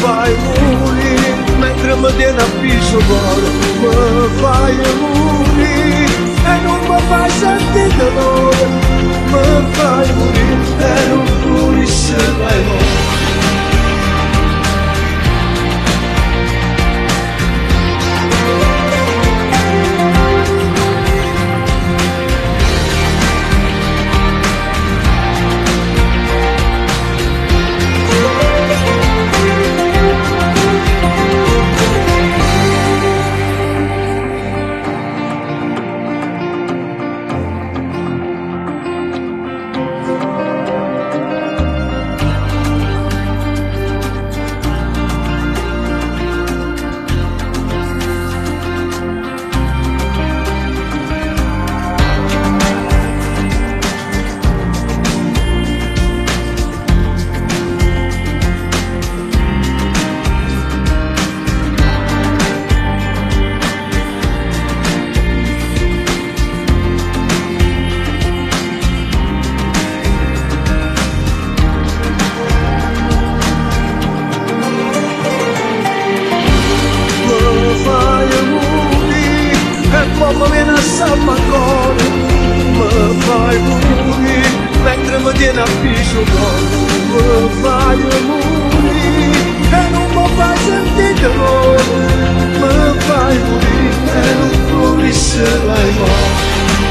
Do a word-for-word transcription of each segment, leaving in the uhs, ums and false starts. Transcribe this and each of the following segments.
fai morire, mentre mi tieni appeso cuore, mi fai morire e non mi fai sentire dolore, mi fai morire e non pulisci mai more. Mamma viene a salvare, mi fai morire, mentre mi tieni appeso cuore, mi fai morire e non mi fai sentire dolore, mi fai morire e non pulisci mai more.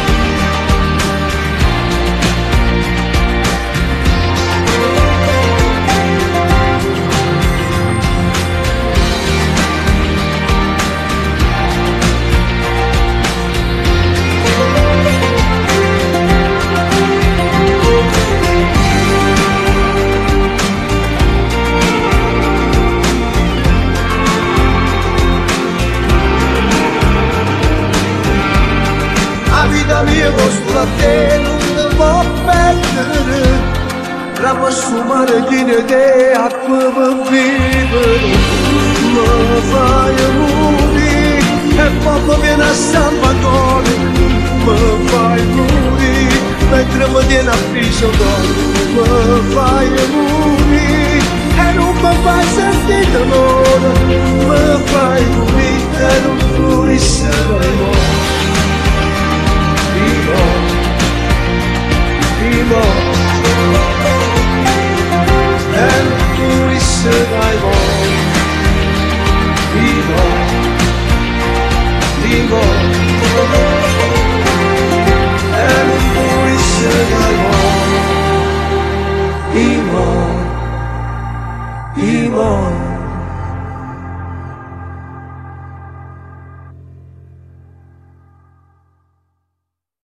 La vita mia costa a te non può perdere, la posso mare di te acqua per vivere, mi fai morire e poi viene a salvatore, mi fai morire mentre mi tieni appeso cuore, mi fai morire e non mi fai sentire dolore, mi fai morire e non pulisci mai more. Vivo e non pulisci mai more. Vivo, vivo e non pulisci mai more. Vivo, vivo.